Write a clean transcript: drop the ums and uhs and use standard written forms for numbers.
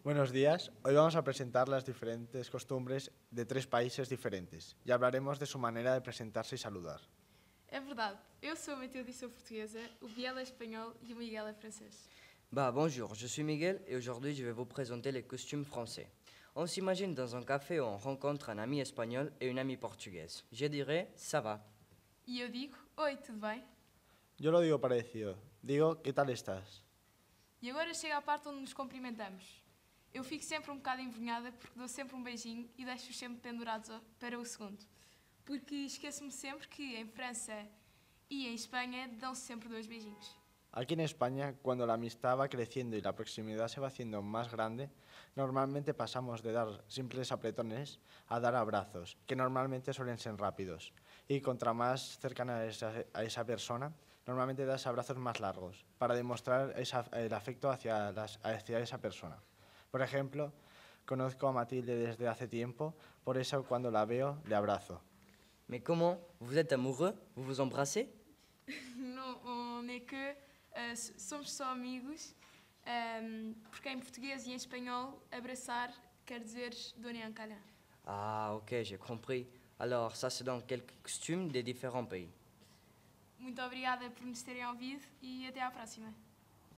Buenos días, hoy vamos a presentar las diferentes costumbres de 3 países diferentes y hablaremos de su manera de presentarse y saludar. É verdade. Eu sou a Matilde e sou portuguesa, o Biel é espanhol e o Miguel é francês. Bonjour, je suis Miguel et aujourd'hui je vais vous présenter les costumes français. On s'imagine dans un café où on rencontre un ami espagnol et une amie portugaise. Je dirais ça va. E eu digo, oi, tudo bem? Yo lo digo parecido, digo, ¿qué tal estás? E agora chega a parte onde nos cumprimentamos. Eu fico sempre um bocado envergonhada porque dou sempre um beijinho e deixo-os sempre pendurados para o segundo. Porque esqueço-me sempre que em França e em Espanha dão-se sempre 2 beijinhos. Aquí en España, cuando la amistad va creciendo y la proximidad se va haciendo más grande, normalmente pasamos de dar simples apretones a dar abrazos, que normalmente suelen ser rápidos. Y contra más cercana a esa persona, normalmente das abrazos más largos, para demostrar el afecto hacia esa persona. Por ejemplo, conozco a Matilde desde hace tiempo, por eso cuando la veo, le abrazo. Mais comment? Vous êtes amoureux? Vous vous embrassez? Não, on é que somos só amigos, porque em português e em espanhol abraçar quer dizer donner un câlin. Ah ok, j'ai compris. Alors ça c'est donc quelques costumes des différents pays. Muito obrigada por nos terem ouvido e até à próxima.